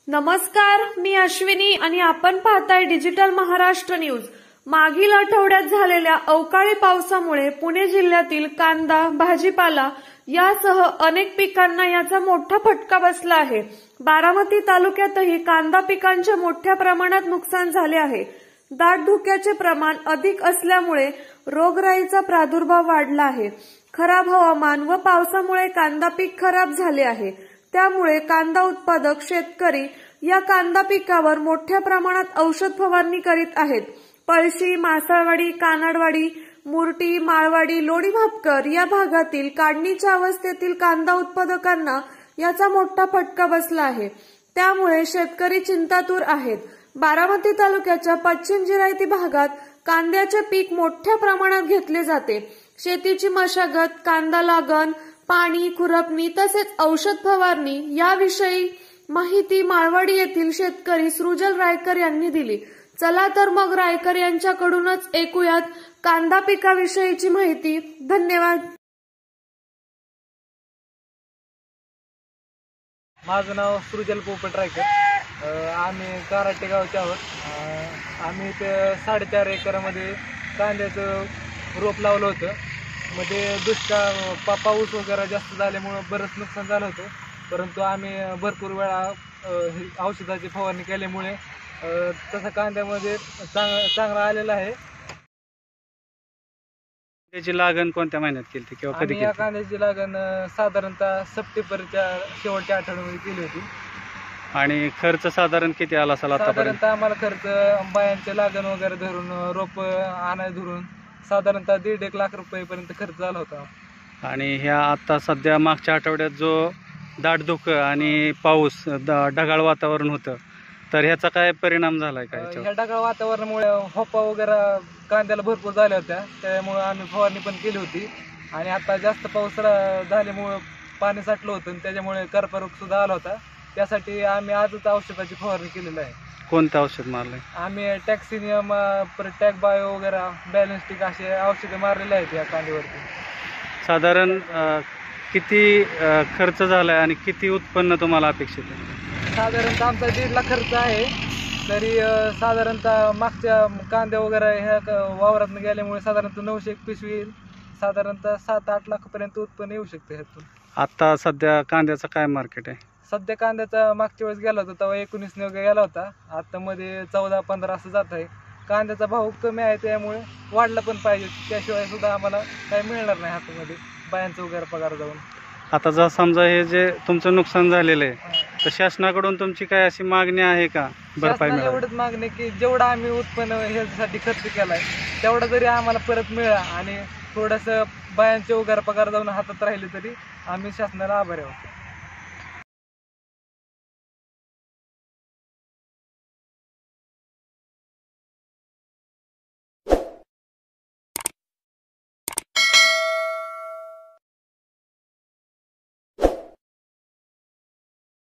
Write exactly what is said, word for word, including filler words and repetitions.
नमस्कार, मी अश्विनी आणि आपण पाहताय डिजिटल महाराष्ट्र न्यूज। मागील आठवड्यात झालेल्या अवकाळी पावसामुळे पुणे जिल्ह्यातील कांदा, भाजीपाला यासह अनेक पिकांना याचा मोठा फटका बसला आहे। बारामती तालुक्यातही कांदा पिकांचे मोठ्या प्रमाणात नुकसान झाले आहे। दाट धुक्याचे प्रमाण अधिक असल्यामुळे रोगराईचा प्रादुर्भाव वाढला आहे। खराब हवामान व पावसामुळे कांदा पीक खराब झाले आहे। त्यामुळे कांदा उत्पादक शेतकरी या कांदा पिकावर मोठ्या प्रमाणात औषध फवारणी करीत आहेत। पळशी, मासाळवाडी, कानडवाडी, मुरटी, माळवाडी, लोणी भापकर या भागातील काढणीच्या अवस्थेतील कांदा उत्पादकांना याचा मोठा फटका बसला आहे। त्यामुळे शेतकरी चिंतातूर आहेत। बारामती तालुक्याच्या पश्चिम जिरायती भागात कांद्याचे पीक मोठ्या प्रमाणात घेतले जाते। शेतीची मशागत, कांदा लागण, पाणी, खुरपणी तसेच औषध फवारणी याविषयी माहिती माळवाडी येथील शेतकरी सृजल रायकर यांनी दिली। चला तर मग रायकर यांच्याकडूनच ऐकूयात कांदा पिकाविषयीची माहिती। धन्यवाद। माझं नाव सृजल पोपट रायकर। आम्ही कराटे गावचे आहोत। आम्ही ते साडेचार एकरामध्ये कांद्याचं रोप लावलं होतं। मध्ये दुष्काळ पा पाऊस वगैरे जास्त झाल्यामुळं बरंच नुकसान झालं होतं, परंतु आम्ही भरपूर वेळा औषधाची फवारणी केल्यामुळे तसं कांद्यामध्ये चांग चांगला आलेला आहे। त्याची लागण कोणत्या महिन्यात केली होती किंवा कधी? या कांद्याची लागण साधारणतः सप्टेंबरच्या शेवटच्या आठवड्यामध्ये केली होती। आणि खर्च साधारण किती आला असेल आतापर्यंत? साधारणतः आम्हाला खर्च बायांचे लागण वगैरे धरून रोप आणाय धरून साधारणतः दीड एक लाख रुपयेपर्यंत खर्च झाला होता। आणि ह्या आता सध्या मागच्या आठवड्यात जो दाट धुकं आणि पाऊस ढगाळ वातावरण होतं, तर ह्याचा काय परिणाम झालाय काय? ह्या ढगाळ वातावरणामुळे होपा वगैरे कांद्याला भरपूर झाल्या होत्या, त्यामुळे आम्ही फवारणी पण केली होती। आणि आता जास्त पाऊस झाल्यामुळे पाणी साठलं होतं, त्याच्यामुळे करपारोग सुद्धा आला होता। त्यासाठी आम्ही आजच औषधाची फवारणी केलेली आहे। कोणतं औषध मारलंय? आम्ही टॅक्सिनियम, टॅक बायो वगैरे, बॅलन्स्टिक असे औषधे मारलेले आहेत या कांद्यावरती। साधारण किती खर्च झालाय आणि किती उत्पन्न तुम्हाला अपेक्षित आहे? साधारणतः आमचा दीड लाख खर्च आहे, तरी साधारणतः मागच्या कांद्या वगैरे ह्या वावरात गेल्यामुळे साधारणतः नऊशे एक पिशवी येईल। साधारणतः सात आठ लाखापर्यंत उत्पन्न येऊ शकते ह्यातून। आता सध्या कांद्याचं काय मार्केट आहे? सध्या कांद्याचा मागच्या वेळेस गेला होता तेव्हा एकोणीस ने वगैरे गेला होता, आता मध्ये चौदा पंधरा असं जात आहे। कांद्याचा भाव कमी आहे, त्यामुळे वाढला पण पाहिजे, त्याशिवाय सुद्धा आम्हाला काही मिळणार नाही हातामध्ये बायांचं वगैरे पगार जाऊन। आता जर समजा हे जे तुमचं नुकसान झालेलं आहे, तर शासनाकडून तुमची काय अशी मागणी आहे का भरपाई? एवढंच मागणी की जेवढं आम्ही उत्पन्न ह्यासाठी खर्च केलाय तेवढा जरी आम्हाला परत मिळा आणि थोडंसं बायांचे वगैरे पगार जाऊन हातात राहिले तरी आम्ही शासनाला आभारी आहोत।